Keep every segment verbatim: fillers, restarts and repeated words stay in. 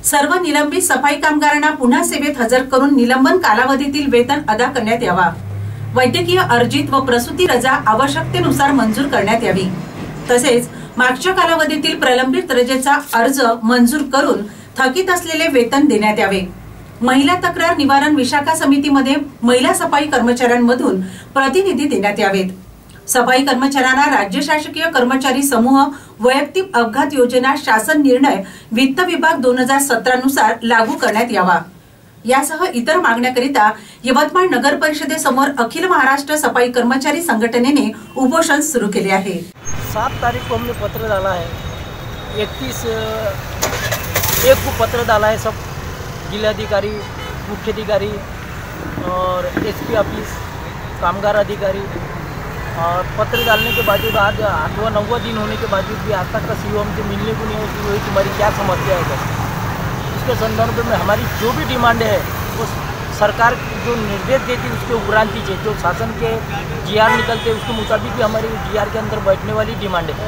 सर्व निलंबित सफाई कामगारांना पुन्हा सेवेत हजर करून निलंबन कालावधीतील वेतन अदा करण्यात यावा। वैद्यकीय अर्जित व प्रसूती रजा आवश्यकतेनुसार मंजूर करण्यात यावी। तसेच मागच्या कालावधीतील प्रलंबित रजेचा अर्ज मंजूर करून थकीत असलेले वेतन देण्यात यावे। महिला तक्रार निवारण विशाखा समितीमध्ये महिला सफाई कर्मचाऱ्यांमधून प्रतिनिधी देण्यात यावेत। सफाई कर्मचाऱ्यांना राज्य शासकीय कर्मचारी समूह वैयक्तिक अपघात योजना शासन निर्णय वित्त विभाग दोन हजार सतरा नुसार लागू करण्यात यावा। यासह इतर मागण्याकरिता यवतमाळ नगर परिषदेसमोर अखिल महाराष्ट्र सफाई कर्मचारी संघटनेने उपोषण सुरू केले आहे। सात तारीख को हमने पत्र डाला है, इकतीस एक को पत्र डाला है सब जिलाधिकारी, मुख्याधिकारी और एसपी ऑफिस, कामगार अधिकारी, और पत्र डालने के बावजूद आज आठवां नौवा दिन होने के बावजूद भी आज तक का सीओ हमसे मिलने को नहीं होती हुई। तुम्हारी क्या समस्या है? इसके संदर्भ में हमारी जो भी डिमांड है वो सरकार जो निर्देश देती है उसके उपरांत ही जो शासन के जीआर निकलते हैं उसके मुताबिक ही हमारी जीआर के अंदर बैठने वाली डिमांड है।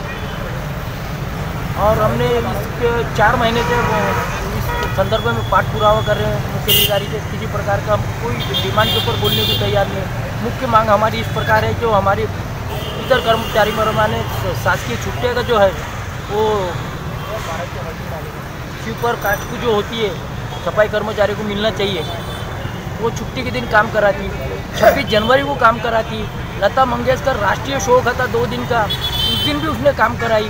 और हमने इसके चार महीने से इस संदर्भ में पाठ पुरावा कर रहे हैं। मुख्य अधिकारी से किसी प्रकार का कोई डिमांड के ऊपर बोलने को तैयार नहीं। मुख्य मांग हमारी इस प्रकार है जो हमारी इतर कर्मचारी माने शासकीय छुट्टियाँ का जो है वो स्वीपर कास्ट को जो होती है सफाई कर्मचारी को मिलना चाहिए। वो छुट्टी के दिन काम कराती, छब्बीस जनवरी को काम कराती। लता मंगेशकर राष्ट्रीय शोक था दो दिन का, उस दिन भी उसने काम कराई।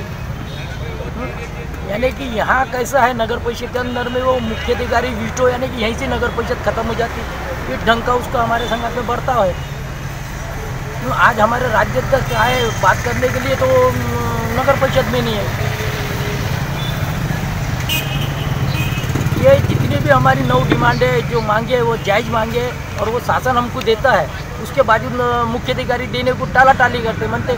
यानी कि यहाँ कैसा है नगर परिषद के अंदर में वो मुख्य अधिकारी वीटो यानी कि यहीं से नगर परिषद खत्म हो जाती। इस ढंग का उसका हमारे संगठन में बढ़ता है। आज हमारे राज्य तक आए बात करने के लिए तो नगर परिषद में नहीं है। ये जितनी भी हमारी नौ डिमांड है जो मांगे वो जायज़ मांगे और वो शासन हमको देता है, उसके बावजूद मुख्य अधिकारी देने को टाला टाली करते मनते।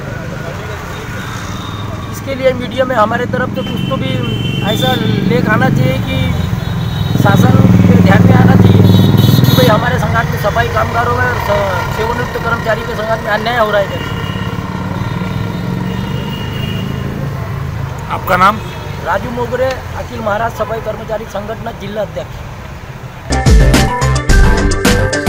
इसके लिए मीडिया में हमारे तरफ से कुछ तो भी ऐसा लेख आना चाहिए कि शासन के ध्यान में आना चाहिए कि भाई हमारे संगठन में सफाई कामगारों में सेवानिवृत्त कर्मचारी के संगठन में अन्याय हो रहा है। आपका नाम? राजू मोगरे, अखिल महाराष्ट्र सफाई कर्मचारी संगठन जिला अध्यक्ष।